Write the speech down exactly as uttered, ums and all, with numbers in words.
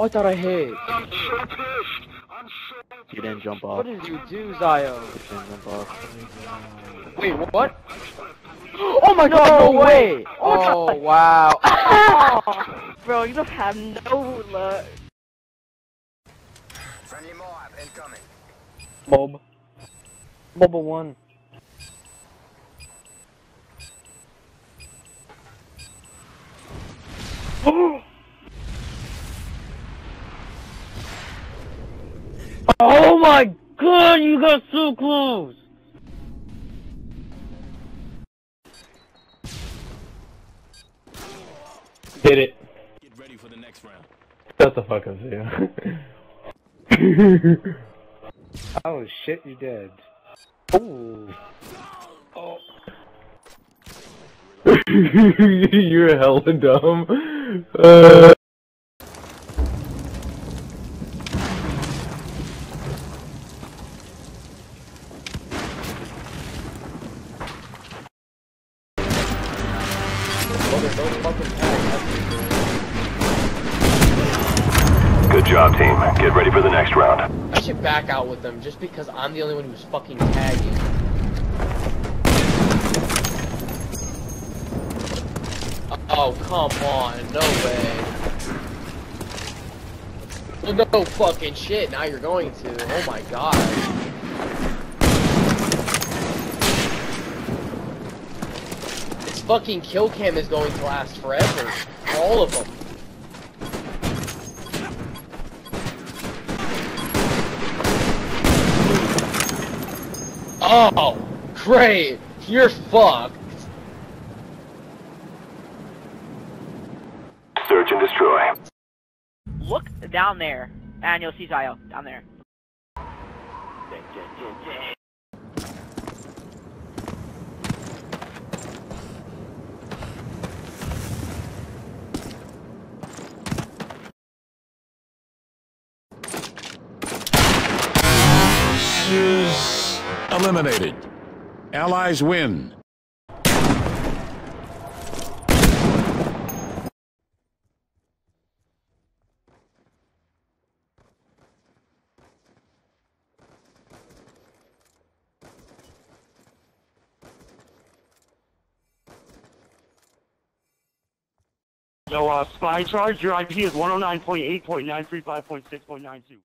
Oh, I thought I hit. I'm so pissed. I'm so You didn't jump off. What did you do, Zio? You didn't jump off. Wait, what? Oh my god, no, no way! way. Oh, wow. Bro, you don't have no luck. Friendly Moab incoming. Mob. Mob one. Oh my god, you got so close! Hit it. Get ready for the next round. Shut the fuck up, Zio. Oh shit, you dead. Ooh. Oh. You're hella dumb. Uh... Good job, team. Get ready for the next round. I should back out with them just because I'm the only one who's fucking tagging. Oh, come on. No way. Well, no fucking shit. Now you're going to. Oh my god. This fucking kill cam is going to last forever. All of them. Oh, great! You're fucked! Search and destroy. Look down there, and you'll see Zio down there. Eliminated. Allies win. So, uh, Spy Charge, your I P is one oh nine point eight point nine three five point six point nine two.